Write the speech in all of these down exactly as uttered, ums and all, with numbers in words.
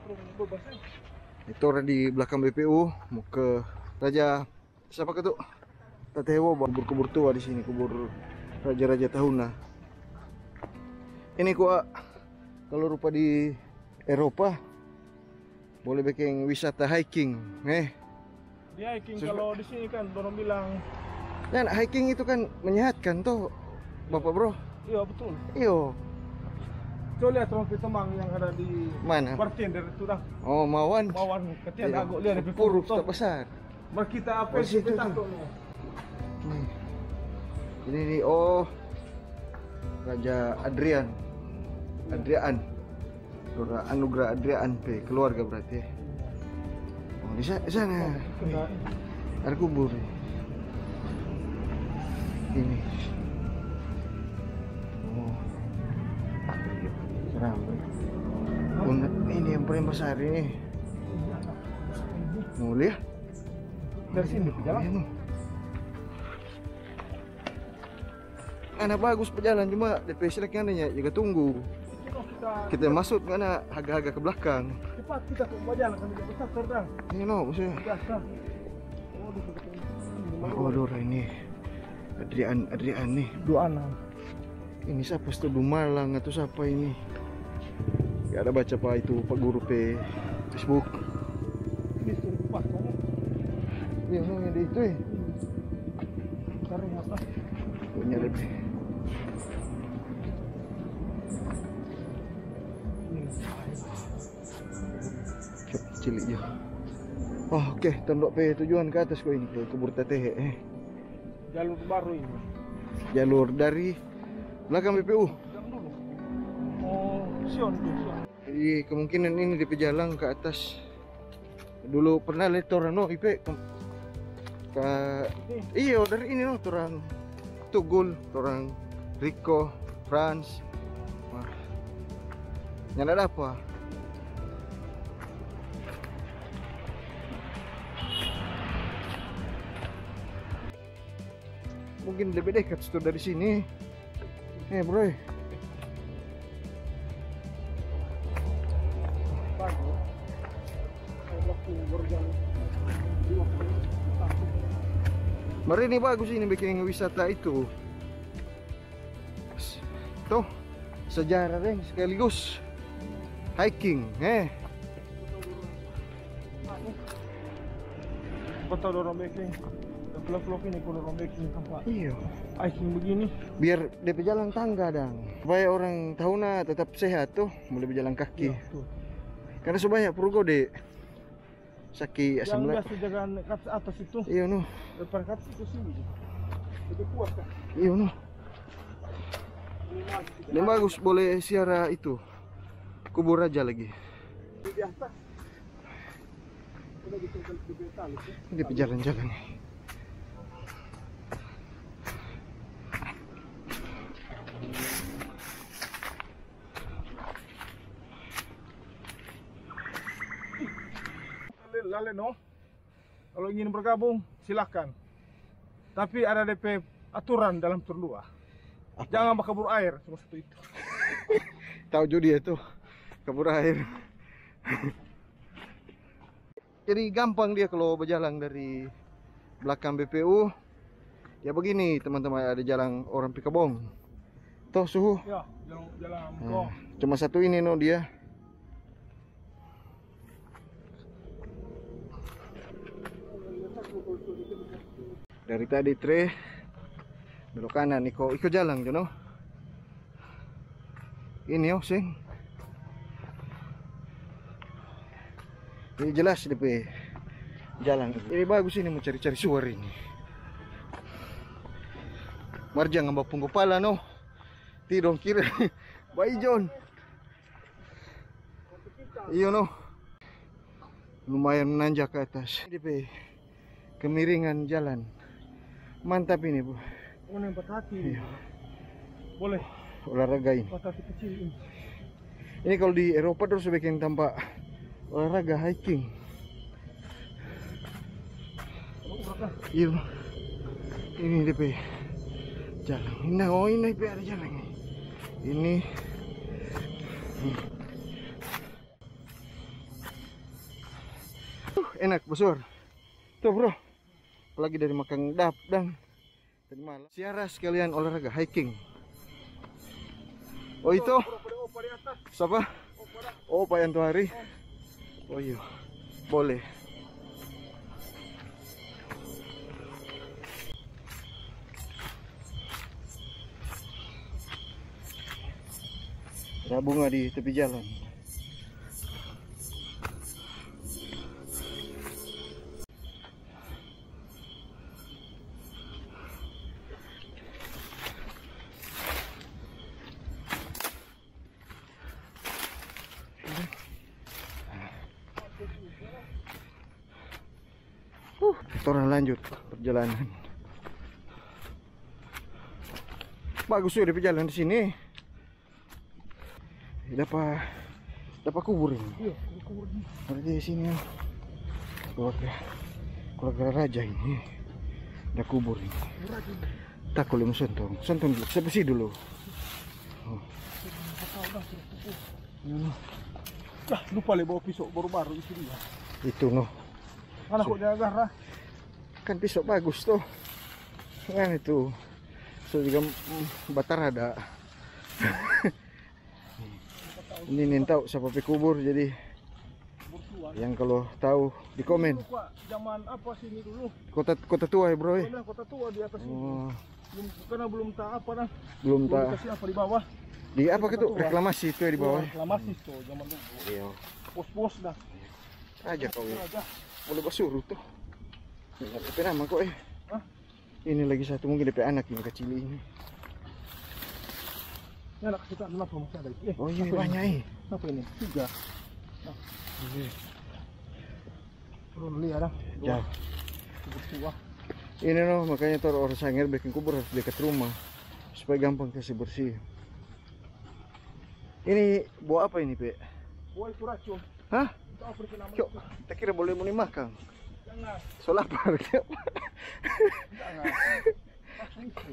Itu orang di belakang B P U mau ke Raja siapa ke tuh? Tatewo, kubur-kubur tua di sini, kubur raja-raja tahuna. Ini gua kalau rupa di Eropa boleh bikin wisata hiking, eh. Di hiking kalau di sini kan orang bilang. Kan hiking itu kan menyehatkan tuh, Bapak Bro. Iya betul. Iyo. Coba lihat rompi temang yang ada di mana? Bartender itu dah. Oh, Mawan. Mawan ketian agak lihat di Puruf tak besar. Mar kita apa Oh, sih situ kita tuh. Ini nih, oh Raja Adrian, Adrian, Anugerah Adrian P, keluarga berarti. Oh di sana, di sana. Ada kubur. Ini. Oh, seram. Unat ini yang paling besar ini. Mau lihat? Dari sini jalan. Anak bagus berjalan cuma D P selek nanya juga tunggu. Kita, kita masuk karena agak-agak ke belakang. Cepat kita ke berjalan kan besar terbang. Ini no maksudnya. Oh, oh ini Adrian Adrian nih. Dua anak. Ini siapa tuh Dumalang atau siapa ini? Gak ada baca apa itu Pak Guru P Facebook. Ini suruh Pak kamu. Iya no yang itu eh. Cari apa? Punya lebih. Cilik je. Oh oke, okay. Tondok P tujuan ke atas kok ini ke kubur Teteh eh. Jalur baru ini. Jalur dari belakang B P U. Oh, Sion tuh. Jadi kemungkinan ini di pejalan ke atas. Dulu pernah lihat orang no I P ke, ke iya dari ini no orang Tugul, orang Rico, France. Wah. Yang ada apa? Mungkin lebih dekat tuh dari sini. Eh bro. Mari ini bagus ini bikin wisata itu. Tuh sejarah deh sekaligus hiking, eh. Betul dorong biking. Vlog-vlog ini kalau dorong biking tempat. Iya. Hiking begini. Biar D P jalan tangga dong. Supaya orang tahuna tetap sehat tuh, mulai berjalan kaki. Ya, karena sebanyak Purgo deh. Saki asam lambung. Yang biasa jaga ke atas itu. Iya no. Depan ke atas itu sini. Lebih kuat kan? Iya no. Ini bagus boleh siara itu. Kubur raja lagi. Di atas. Udah gitu di tali. Ini pejalan-jalan. Lale no. Kalau ingin bergabung silakan. Tapi ada D P aturan dalam terdua. Jangan kabur air cuma satu itu. Tahu judi itu kabur air. Jadi gampang dia kalau berjalan dari belakang B P U. Ya begini teman-teman, ada jalan orang Pikabong. Tuh suhu. Ya, jalan jalan Nah, cuma satu ini no dia. Dari tadi tre belok kanan iko iko jalan jono. Ini oh sing. Ini jelas D P jalan. Ini bagus ini mau cari-cari suara ini. Marjang ngambak pung kepala no. Tidong kira. Bayi John. Iyo no. Lumayan menanjak ke atas. D P kemiringan jalan. Mantap ini bu. Oh yang hati. Iya. Boleh. Olahraga ini. Hati kecil ini. Ini kalau di Eropa terus bikin tampak olahraga hiking. Iya. Ini D P jalan. Nah, oh ini D P ada jalan ini. Ini. enak besar. Tuh bro, apalagi dari makan dap dan tadi malam. Siara sekalian olahraga hiking. Oh itu, siapa? Oh Pak Yantohari. Oh iya, boleh. Ada bunga di tepi jalan. Uh, kita orang lanjut perjalanan. Bagus juga di perjalanan di sini. Dapat dapat kubur ini. Iya, kubur ini. Ada di sini. Keluarga keluarga raja ini. Ada kubur ini. Tak boleh sentuh. Sentuh dulu. Saya bersih dulu. Oh. Lah, lupa le bawa pisau baru-baru itu dia. Itu noh. Mana kok jaga rah? Kan pisau bagus tuh. Kan itu. So juga mm, batar ada. Ini nih tahu siapa pe kubur, jadi yang kalau tahu di komen. Zaman apa sini dulu? Kota kota tua ya bro ya. Kota tua di atas ini. Oh. Belum, karena belum tak apa dah. Belum tak. Kasih apa di bawah? Di apa gitu? Reklamasi itu ya di bawah. Reklamasi tuh zaman dulu. Iya. Pos-pos dah. Aja kau ya. Aja. Boleh basuruh tuh. Ini D P nama kok eh. Hah? Ini lagi satu mungkin D P anak yang kecil ini. Ya nak kita kenapa masih ada? Eh, Oh iya apa banyak ini? eh. Apa ini? Tiga. Nah, Iya. turun lihat dah. Jauh. Kubur tua. Ini loh makanya tuh orang Sangir bikin kubur harus dekat rumah supaya gampang kasih bersih. Ini buah apa ini, Pe? Buah itu racun. Hah? Tahu pergi nama Yuk, itu. tak kira boleh mau dimakan. Jangan. So lapar. Jangan. Langsung itu.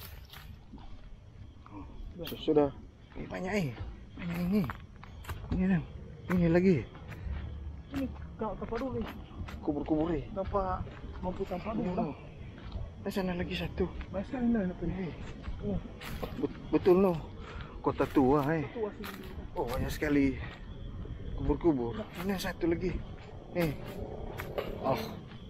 So, sudah. Eh, banyak eh. Banyak ini. Ini kan. Ini lagi. Ini kau tempat dulu. Kubur-kubur eh. Tanpa mampu tanpa dulu. Oh. Nah, sana lagi satu. Baik sekali dah nak ini. Oh, Bet- Betul no. Kota tua eh. tua sini. Oh banyak sekali kubur-kubur. Ini yang satu lagi. Nih. Oh.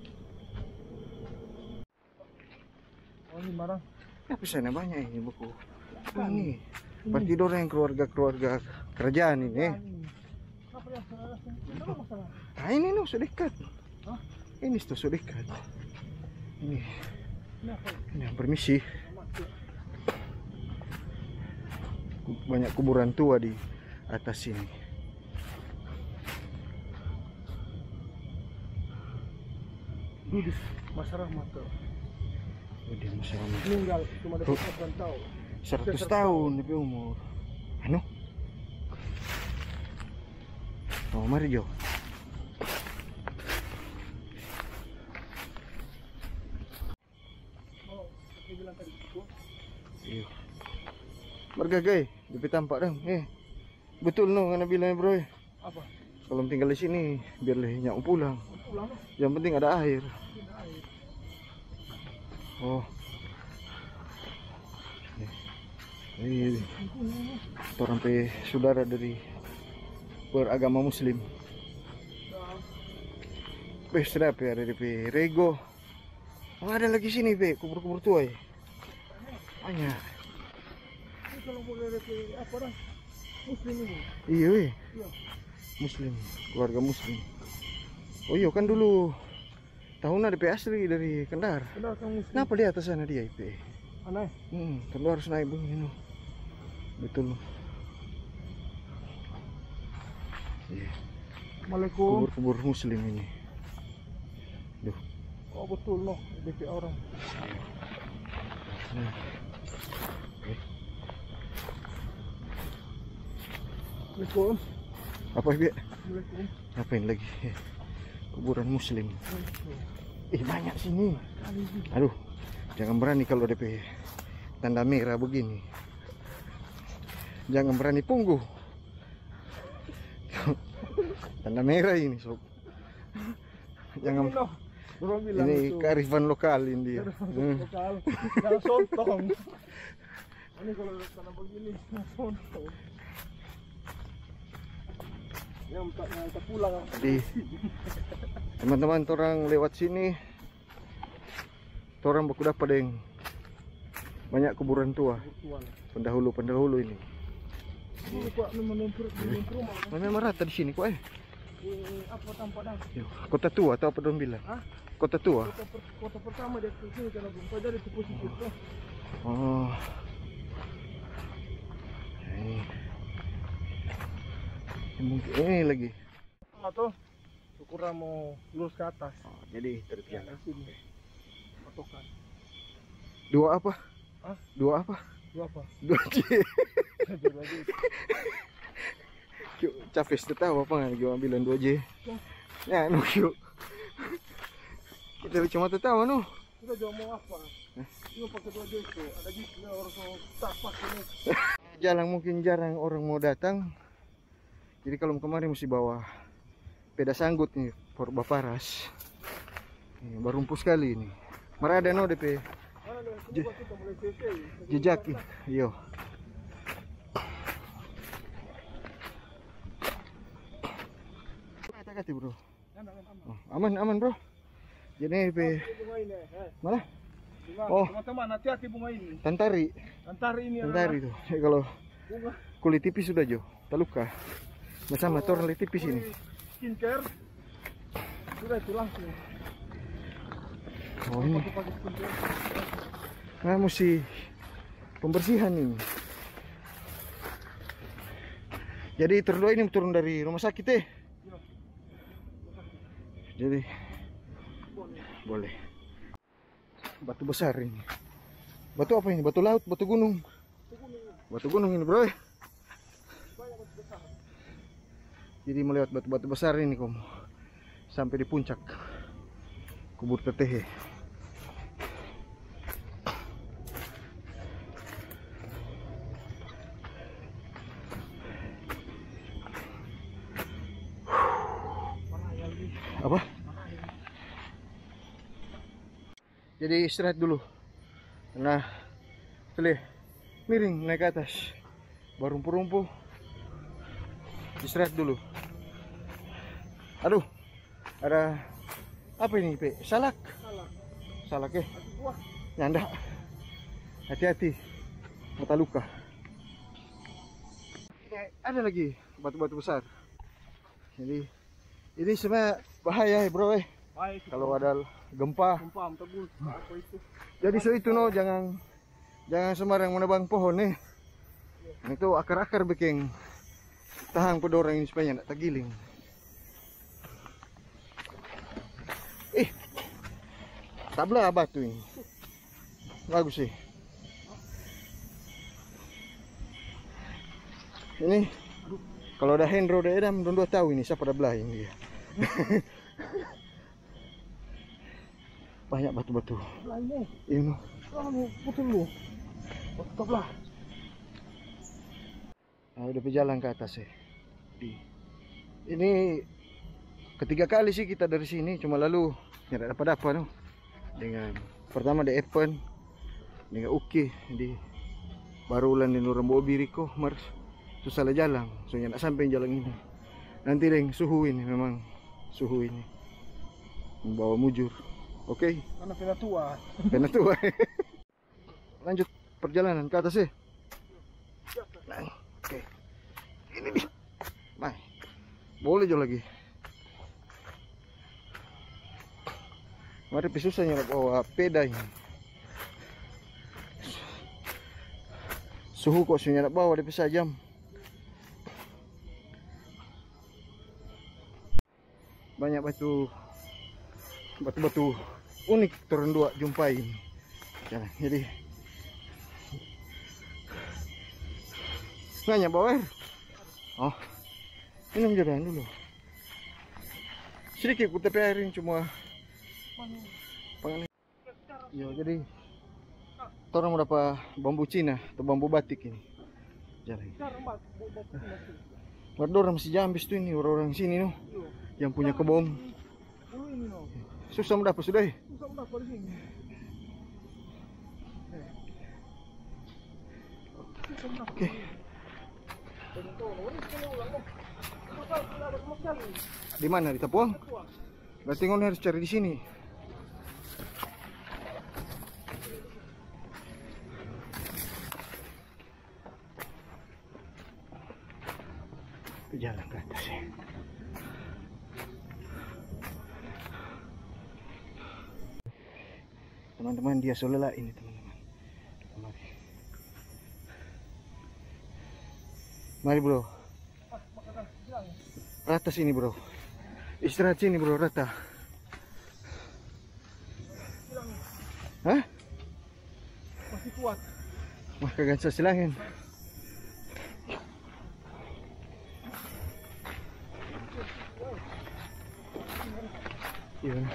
Oh ini marah. Tapi sana banyak ini buku. Ini. Berarti orang yang keluarga-keluarga kerajaan ini. Eh. Apa yang salah? Apa masalah? Nah ini no sedekat. Hah? Ini tuh sedekat. Ini. Ini apa? Ini permisi. Banyak kuburan tua di atas sini. Dudis masyarakat mata. Udah masyarakat. Meninggal cuma ada Tuh. puluhan tahun. seratus tahun lebih umur. Anu? Oh, mari Jo. Oh, saya bilang tadi itu. Iya. Margagay, di tampak dong. Eh. Betul no, ngana bilang bro. Eh. Apa? Kalau tinggal di sini biar lehernya pulang. Pulang lah. Yang penting ada air. Tidak air. Oh. Ini orang pe saudara dari beragama muslim. Pe sedap ya dari pe Rego. Oh, ada lagi sini pe kubur-kubur tua ya. Banyak. Ini kalau boleh dari apa dah? Muslim ini. Iya weh. Iya. Muslim, keluarga muslim. Oh iya kan dulu tahunnya D P asli dari Kendar. Kenal kamu muslim. Kenapa di atas sana dia I P? Aneh. Hmm, kan lu harus naik begini no. Betul. Iya. Assalamualaikum. Kubur-kubur muslim ini. Duh. Oh betul loh, D P orang. Hmm. Eh, Assalamualaikum. apa Bi? Assalamualaikum. Ngapain lagi? Eh, kuburan muslim. Eh banyak sini. Aduh, jangan berani kalau D P tanda merah begini. Jangan berani punggu. Tanda merah ini sob. Jangan. Ini, no. Orang bilang Ini itu. kearifan lokal ini dia. Hmm. Lokal. Jangan sontong. Ini kalau tanam begini, sontong. Yang tak yang pulang. Jadi teman-teman orang lewat sini, orang baku dapat yang banyak kuburan tua pendahulu-pendahulu ini. Ini kok memang rumah. Memang rata di sini kok eh. Apa tampak dah? Kota tua atau apa dong bilang? Hah? Kota tua. Kota, per, kota pertama dia ke sini karena belum pada di posisi itu. Oh. Ini. Mungkin ini lagi. Atau ukuran mau lurus ke atas. Oh, jadi terpian. Ya, sini. Patokan. Dua apa? Hah? Dua apa? Dua apa? Dua J. Dua lagi. Yuk, Cafes tu tahu apa kan gua bilang dua J. Ya, no yuk. Kita cuma tahu no. Kita jauh mau apa? Cuma pakai dua J itu. Ada gitu orang so tapak ini. Jalan mungkin jarang orang mau datang. Jadi kalau kemarin mesti bawa sepeda sanggut nih, for Baparas. Ini berumpu sekali ini. Marada no D P. Jejak, yo. Kata-kata bro. Oh, aman, aman bro. Jadi D P. Mana? Oh, teman-teman hati-hati bunga ini. Tantari. Tantari ini. Tantari tuh. Eh, kalau bunga kulit tipis sudah Jo, terluka. Bersama oh, orang tipis ini. Skincare. Sudah itu langsung. Oh ini. Nah, mesti pembersihan ini. Jadi terdua ini turun dari rumah sakit eh. Jadi boleh. Batu besar ini. Batu apa ini? Batu laut, batu gunung. Batu gunung ini, bro. Jadi melewat batu-batu besar ini kamu sampai di puncak kubur Teteh. Apa? Jadi istirahat dulu. Nah, telih miring naik ke atas. Barumpu-rumpu. Istirahat dulu. Aduh, ada apa ini, Pe? Salak. Salak. Salak ya? Nyanda. Hati-hati. Mata luka. Ini ada lagi batu-batu besar. Jadi ini sebenarnya bahaya ya, bro eh. Baik, kalau ada gempa. Gempa tegus. Apa itu? Jadi so itu no, jangan jangan sembarang menebang pohon nih. Nah, itu akar-akar bikin tahan pedorang ini supaya tidak tergiling. Eh, tabla batu ini. Bagus sih. Ini kalau ada Hendro ada Edam, dua tahu ini siapa ada belah ini dia. Banyak batu-batu. Belahnya. Ini. Kamu putul lu. Stop lah. Nah, udah berjalan ke atas ya. Di. Ini ketiga kali sih kita dari sini, cuma lalu tidak dapat apa no. Dengan pertama di Epen, dengan Uki, di baru ulan di Nurambo Biriko, Mars susah lah jalan, soalnya nak sampai jalan ini. Nanti deng suhu ini memang suhu ini membawa mujur. Oke. Okay. Karena pena tua. Pena tua. Lanjut perjalanan ke atas ya. Nah, oke. Okay. Ini nih. Nah, boleh jo lagi. Mari susahnya bawa peda ini. Suhu kok sunya nak bawa di pisah jam. Banyak batu batu-batu unik turun dua jumpai ini. Jalan. Jadi nanya bawa air. Oh, minum jalan dulu. Sedikit ku tepi airin cuma pengen. Yo, jadi orang mau dapat bambu Cina atau bambu batik ini. Jalan. Orang masih jambis tuh ini orang-orang sini no, yang punya kebun. dulu ini no. Susah mendapat sudah. eh. Susah mendapat di sini. Eh. Susah mendapat. Oke. Di mana? Di Tapuang? Berarti Ngon harus cari di sini. Jalan ke atas ya. Teman-teman, dia solela ini teman-teman. Mari. Mari bro. Rata sini bro. Istirahat sini bro, rata. Hah? Masih kuat. Wah, kagak bisa silangin. Iya.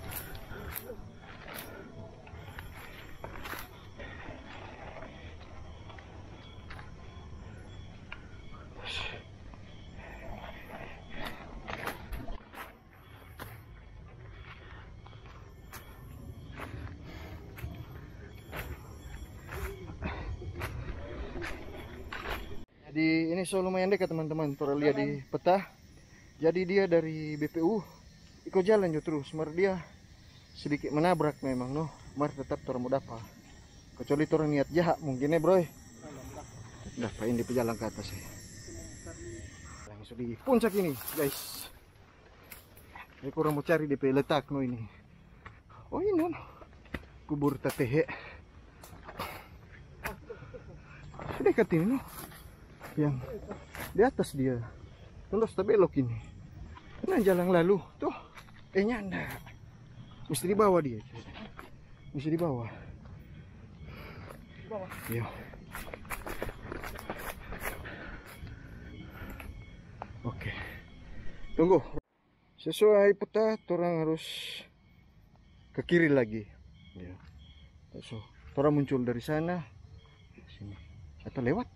Jadi ini so lumayan dekat teman-teman, Tora lihat di peta. Jadi dia dari B P U ikut jalan jo terus, mar dia sedikit menabrak memang no, mar tetap Tora mau dapat. Kecuali Tora niat jahat mungkin ya bro. Dapat ini pejalan ke atas ya. Langsung di puncak ini guys. Ini kurang mau cari D P letak no ini. Oh ini no, kubur Tatehe. Dekat ini no. Yang di atas dia terus tak belok ini karena jalan lalu tuh eh nyanda mesti dibawa dia mesti dibawa iya. Oke, tunggu sesuai peta orang harus ke kiri lagi ya. So orang muncul dari sana sini atau lewat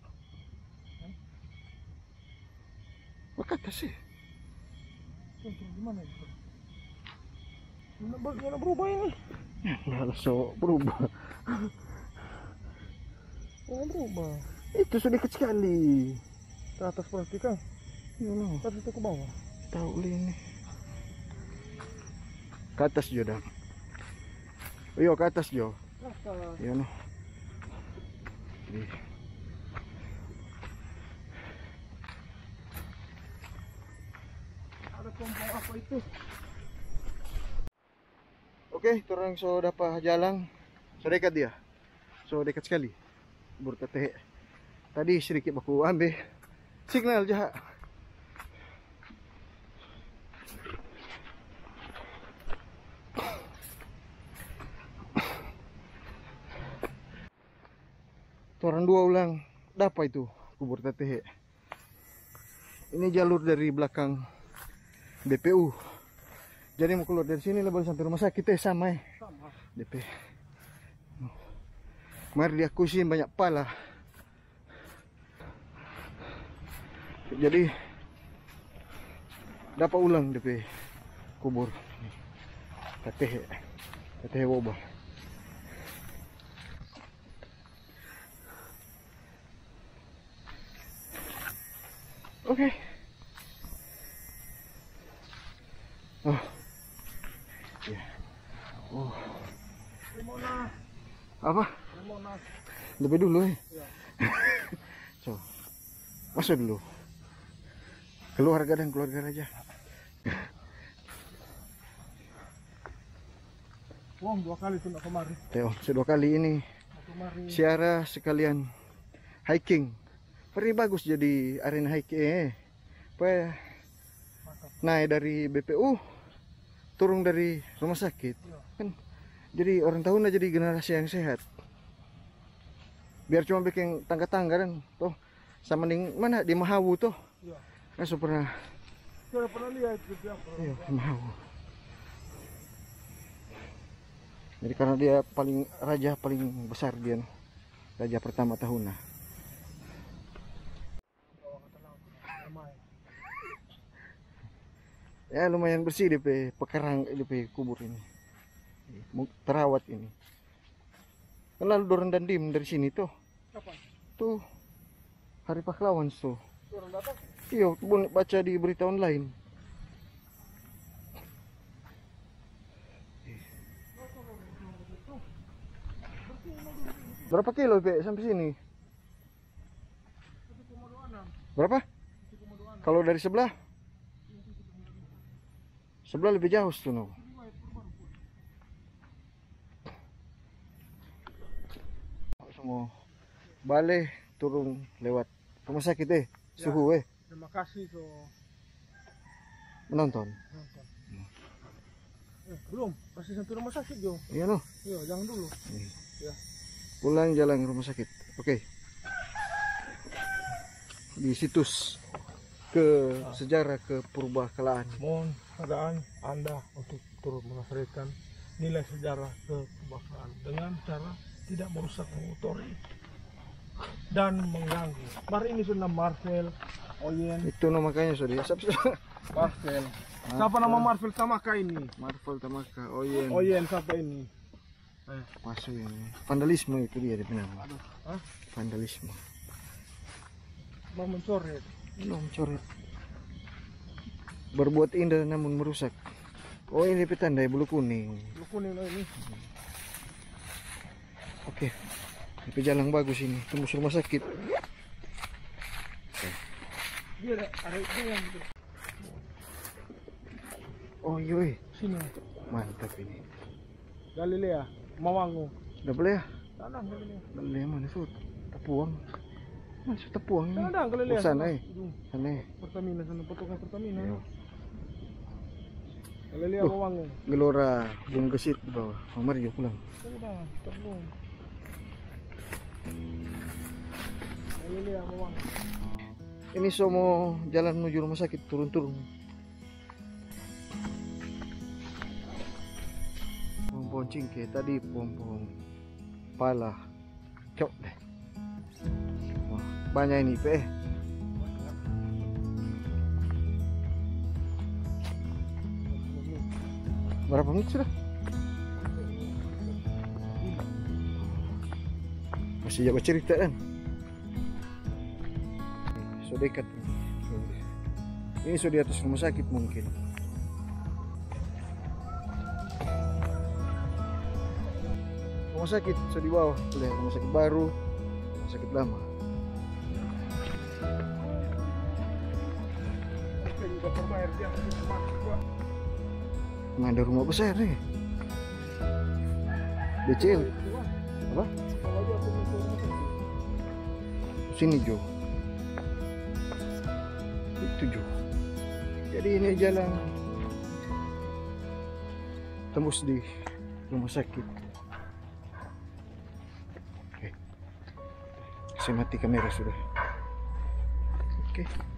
ke atas sih. Gimana itu? Bagaimana berubah ini? Nah, so berubah. Oh, berubah. Itu sudah dekat sekali. Ke atas berarti kan? Iya no. Tapi itu ke bawah. Tahu ini. Ke atas Jo dah. Iya ke atas Jo. Atas. Iya no. Jadi. Kompong apa itu? Oke, orang so dapat jalan, so dekat dia, so dekat sekali. Kubur Tatehe. Tadi sedikit aku ambil signal jahat. Orang dua ulang dapat itu kubur Tatehe. Ini jalur dari belakang B P U. Jadi mau keluar dari sini lebar sampai rumah sakit eh sama eh. Sama. D P. Mari diakusin banyak pala. Jadi dapat ulang D P kubur Tatehe. Tatehe Woba. Oke. Okay. Oh. Ya. Oh. Limona. Apa? Limona. Lebih dulu eh. Ya. So. Masuk dulu. Keluarga dan keluarga raja. Wong dua kali tuh nak kemari. Teo, sedua kali ini. Kemari. Siara sekalian hiking. Peri bagus jadi arena hiking eh. Apa naik dari B P U, turun dari rumah sakit. Ya. Kan jadi orang tahun jadi generasi yang sehat. Biar cuma bikin tangga-tangga dan toh sama ning mana di Mahawu toh. Ya. Kan so pernah. Saya pernah lihat itu apa? Iya, di Mahawu. Jadi karena dia paling raja paling besar dia, raja pertama tahunnya. Ya lumayan bersih D P pekarang D P kubur ini. Terawat ini. Kenal Doron dan Dim dari sini tuh. Kapan? Tuh Hari Pahlawan tuh. Orang datang? Iya, boleh baca di berita online. Berapa kilo Pe sampai sini? Berapa? Kalau dari sebelah? Sebelah lebih jauh tuh no. Semua balik turun lewat rumah sakit eh, suhu eh. Terima kasih so Menonton. nonton. Eh, belum, masih sampai rumah sakit Jo. Iya no. Iya, jangan dulu. Ya. Pulang jalan ke rumah sakit. Oke. Di situs ke sejarah ke Purbakalaan. Mohon keadaan Anda untuk turut melestarikan nilai sejarah kebangsaan dengan cara tidak merusak, mengotori dan mengganggu. Mari ini sudah Marvel, Oyen, Itu no makanya sudah siap sudah. Marvel. Siapa nama Marvel Tamaka ini? Marvel Tamaka, Oyen. Oyen siapa ini? Eh, Masuk ini. Vandalisme itu dia di nama. Hah? Vandalisme. Mau mencoret. Belum coret. Berbuat indah namun merusak. Oh ini petanda bulu kuning. Lu kuning ini. Oke. Tapi jalan bagus ini. Tembus rumah sakit. Dia ada, ada dia yang Oh iya. sini. Mantap ini. Galilea, Mawangu. Udah boleh ya? Tanah Galilea. Boleh mana sud? Tepuang. Masuk tepuang ini. Tanah Galilea. Oh, sana eh. Hidung. Sana eh. Pertamina sana, potongan Pertamina. Iya. Galilea Loh. Mawangu. Gelora Bung Gesit di bawah. Mamar juga pulang. Sudah, terbang. Galilea Mawangu. Ini semua jalan menuju rumah sakit turun-turun. Pohon-pohon cingke tadi pohon-pohon pala. Cok deh. Wah, banyak ini Pe. Berapa menit sudah? Masih jago cerita kan? So dekat. Ini so di atas rumah sakit mungkin. Rumah sakit so di bawah. Boleh rumah sakit baru, rumah sakit lama. Kita juga berbayar dia masuk gua. Nah, ada rumah besar nih. Kecil. Apa? Kalau dia aku minta rumah sakit. Sini Jo. Itu Jo. Jadi ini jalan tembus di rumah sakit. Oke. Saya mati kamera sudah. Oke.